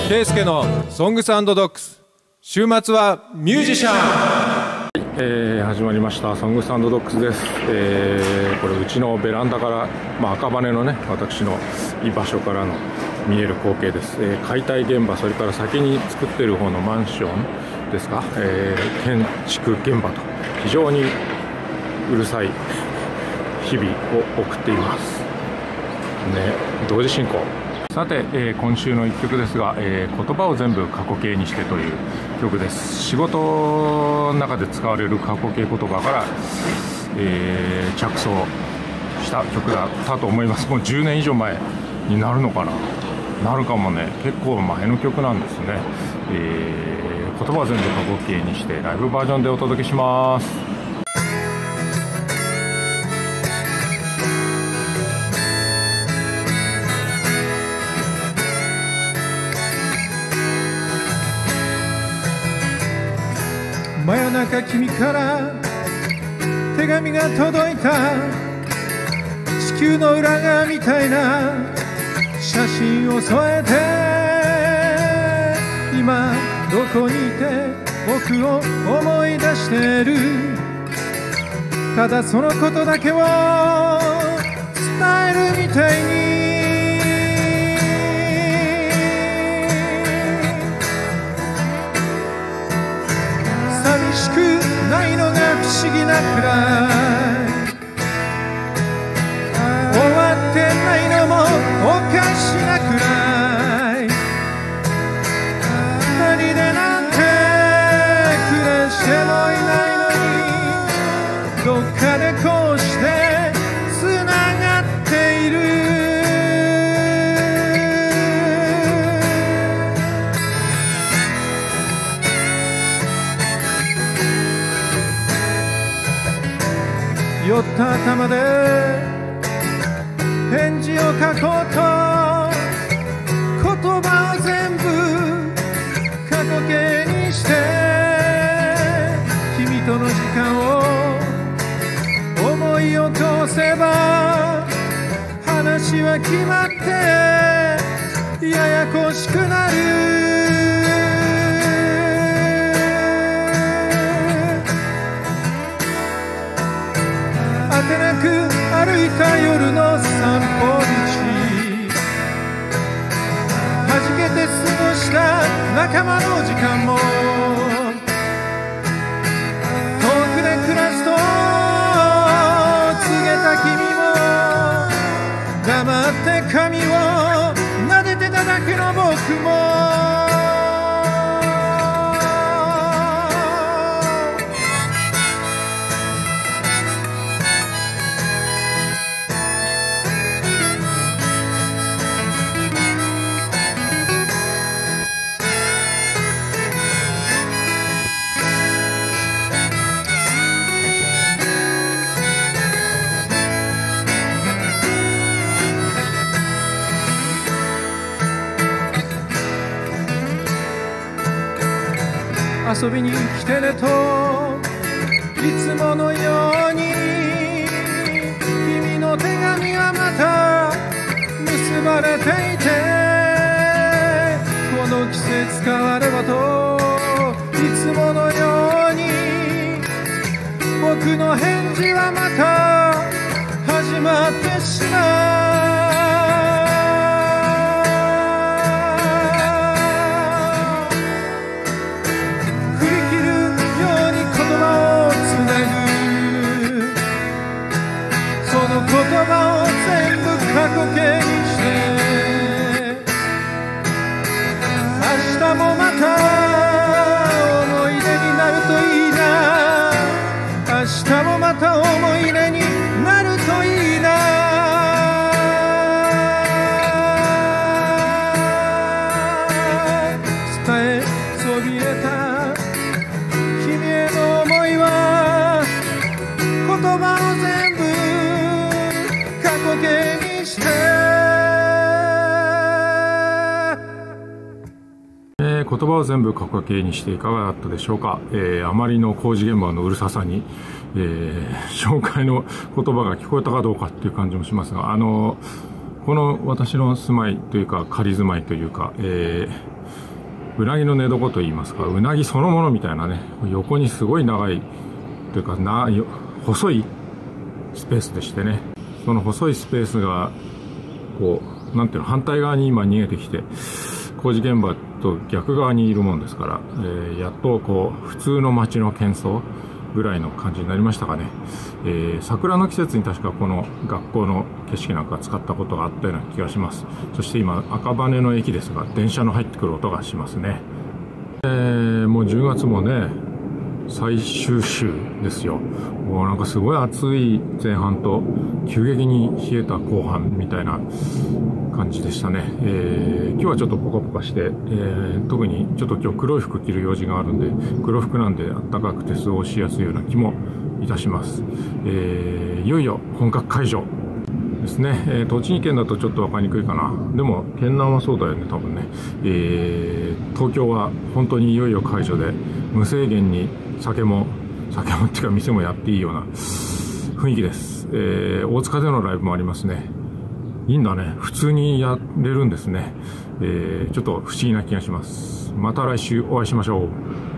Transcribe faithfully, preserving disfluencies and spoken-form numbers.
ケイスケのソングス&ドッグス、週末はミュージシャン。 はい、えー、始まりましたソングス&ドッグスです。えー、これうちのベランダから、まあ、赤羽のね私の居場所からの見える光景です。えー、解体現場、それから先に作ってる方のマンションですか、えー、建築現場と非常にうるさい日々を送っていますね。同時進行。さて、えー、今週のいっきょくですが、えー、言葉を全部過去形にしてという曲です。仕事の中で使われる過去形言葉から、えー、着想した曲だったと思います。もうじゅうねん以上前になるのかな、なるかもね。結構前の曲なんですね。えー、言葉を全部過去形にしてライブバージョンでお届けします。 真夜中君から手紙が届いた。地球の裏側みたいな写真を添えて、今どこにいて僕を思い出してる。ただそのことだけを伝えるみたいに。寂しくないのが不思議なくらい、終わってないのもおかしなくらい、二人でなんて暮らしてもいないのに、どっかでこうしてつながっている。酔った頭で返事を書こうと、言葉を全部過去形にして、君との時間を思い起こせば、話は決まってややこしくなる。果てなく歩いた夜の散歩道、はじけて過ごした仲間の時間も、遠くで暮らすと告げた君も、黙って髪を撫でてただけの僕も、遊びに来てねといつものように、君の手紙はまた結ばれていて、この季節変わればといつものように、僕の返事はまた始まってしまう。言葉を全部過去形にして、明日もまた思い出になるといいな。明日もまた思い出になるといいな。伝えそびえた君への思いは、言葉を全部過去形にして、 えー、言葉を全部過去形にしていかがだったでしょうか。えー、あまりの工事現場のうるささに、えー、紹介の言葉が聞こえたかどうかっていう感じもしますが、あのこの私の住まいというか仮住まいというか、えー、うなぎの寝床といいますか、うなぎそのものみたいなね、横にすごい長いというかな細いスペースでしてね、その細いスペースがこうなんていうの、反対側に今逃げてきて工事現場と逆側にいるもんですから、えー、やっとこう普通の街の喧騒ぐらいの感じになりましたかね。えー、桜の季節に確かこの学校の景色なんか使ったことがあったような気がします。そして今赤羽の駅ですが、電車の入ってくる音がしますね。えー、もうじゅうがつもね最終週ですよ。もうなんかすごい暑い前半と急激に冷えた後半みたいな感じでしたね。えー、今日はちょっとポカポカして、えー、特にちょっと今日黒い服着る用事があるんで、黒服なんで暖かくて過ごしやすいような気もいたします。えー、いよいよ本格解除ですね。えー、栃木県だとちょっとわかりにくいかな。でも県南はそうだよね、多分ね。えー、東京は本当にいよいよ解除で無制限に酒も酒もっていうか店もやっていいような雰囲気です。えー、大塚でのライブもありますね。いいんだね、普通にやれるんですね。えー、ちょっと不思議な気がします。また来週お会いしましょう。